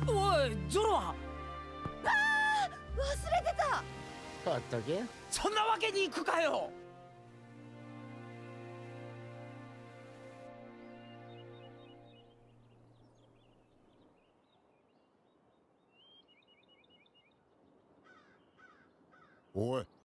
おいゾロは。 忘れてた。 ほっとけよ。 そんなわけにいくかよ。 おい